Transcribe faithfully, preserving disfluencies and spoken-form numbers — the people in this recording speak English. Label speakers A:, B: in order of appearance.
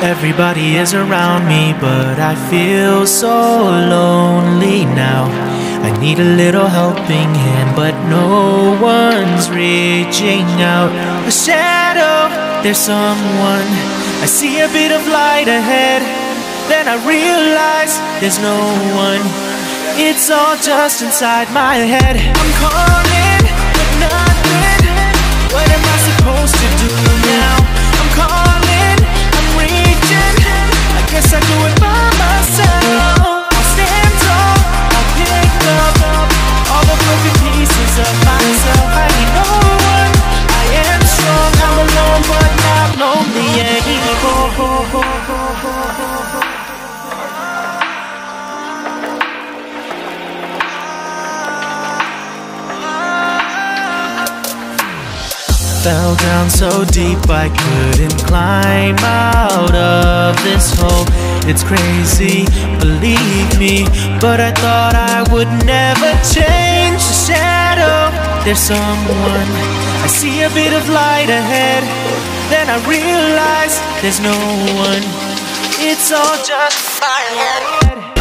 A: Everybody is around me, but I feel so lonely now. I need a little helping hand, but no one's reaching out. A shadow, there's someone. I see a bit of light ahead, then I realize there's no one. It's all just inside my head. I'm calling, but nothing. What am I supposed to do now? I'm calling, I'm reaching. I guess I do it by myself. I'll stand tall, I'll pick up all the broken pieces of myself. I need no one, I am strong. I'm alone but not lonely anymore. Fell down so deep I couldn't climb out of this hole. It's crazy, believe me, but I thought I would never change. The shadow, there's someone. I see a bit of light ahead, then I realize there's no one. It's all just my head.